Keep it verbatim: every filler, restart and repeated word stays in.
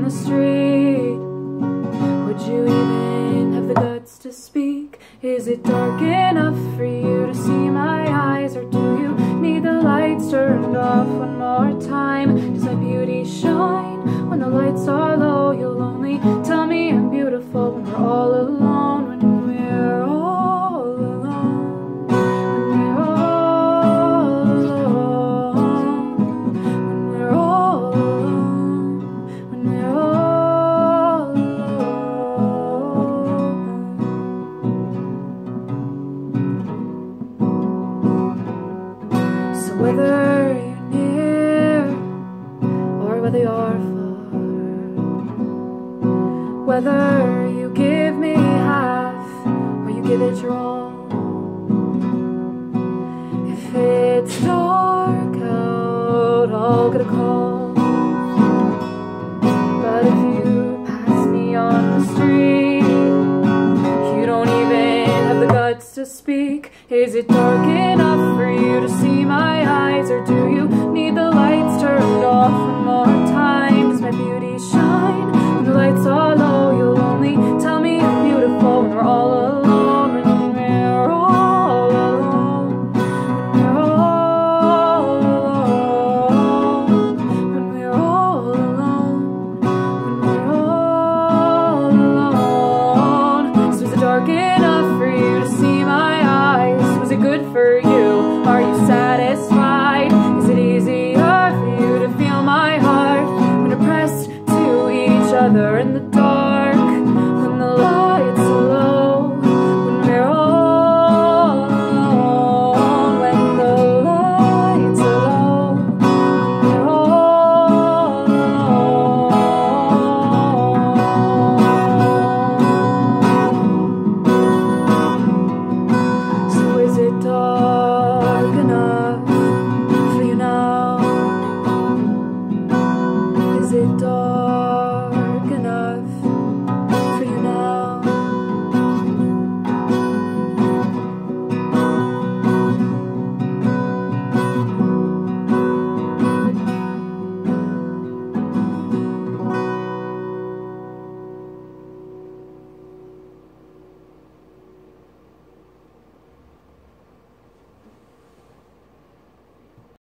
the street, would you even have the guts to speak? Is it dark enough for you to see my eyes, or do you need the lights turned off one more time? Does my beauty shine when the lights are low? You'll only tell me I'm beautiful when we're all alone, when we're all alone, when we're all alone, when we're all alone, when we're all alone. So whether you're near or whether you're far, whether you give me half or you give it your all, if it's dark out, I'll get a call. But if you pass me on the street, you don't even have the guts to speak. Is it dark enough for you to see my eyes, or do you need the lights turned off